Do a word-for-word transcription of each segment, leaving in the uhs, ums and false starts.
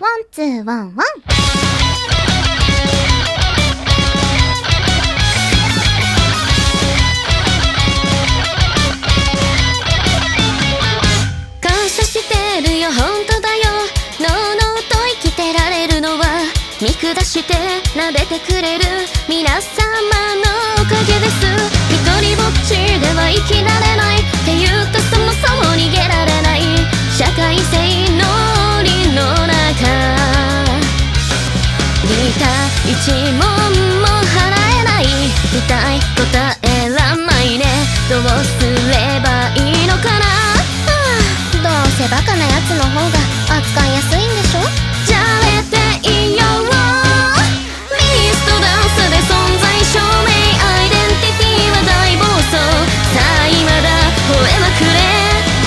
ワンツーワンワン。 感謝してるよ、本当だよ。のうのうと生きてられるのは見下して撫でてくれる皆様のおかげです。一人ぼっちでは生きられないって言うとそもそも逃げられない社会性の檻の中、ギター一問も払えない、痛い答えらんないね。どうすればいいのかな、はあ、どうせバカなやつの方が扱いやすいんでしょ。じゃれていいよ、ミストダンスで存在証明、アイデンティティは大暴走。さあ今だ吠えまくれ、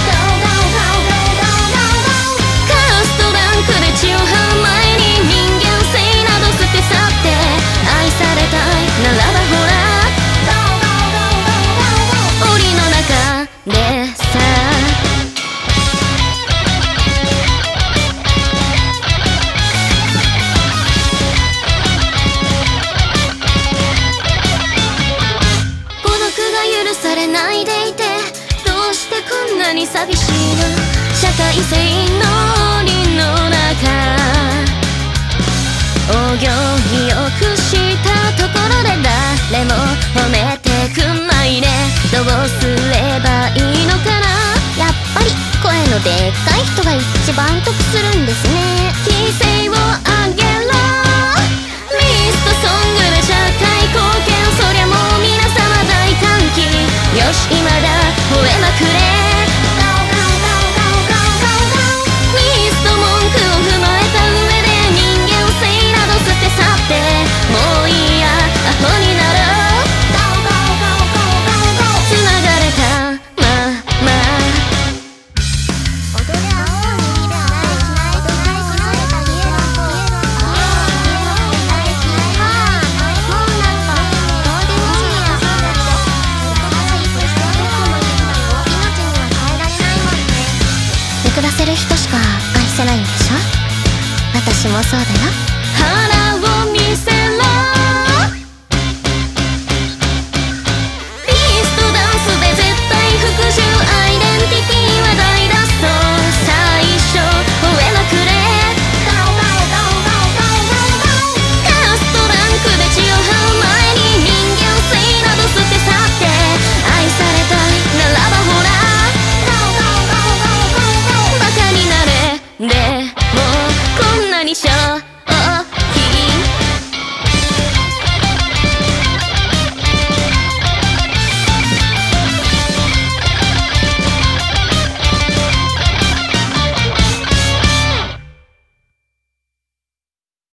カーストランクで血を這う前に人間性など捨て去って愛されたいならばほら檻の中でさ、孤独が許されないでいてどうしてこんなに寂しいの。社会性の檻の中、お行儀よくしたところで誰も褒めてくんないね。どうすればいいのかな。 やっぱり声のでっかい人が一番得するんですね。 規制を上げろ、ミストソングで社会貢献、そりゃもう皆様大歓喜。よし今だ吠えまくれ、ミスト文句を踏まえた上で人間性など捨て去ってもういいやアホになろう。つながれたまま踊れ青にではないしないとないしないと消えろ消えろ消えろ消えろもうなんかどうでもいいや。そうだって優しいとしてどこもいいのよ。命には変えられないもんね。 見下せる人しか愛せないんでしょ。私もそうだよ。腹を見せろ、ミストダンスで絶対服従、アイデンティティは大脱走。最初吠えまくれ、カーストランクで血を這う前に人間性など捨て去って愛されたいならばほらバカになれ。でもこんなにしょ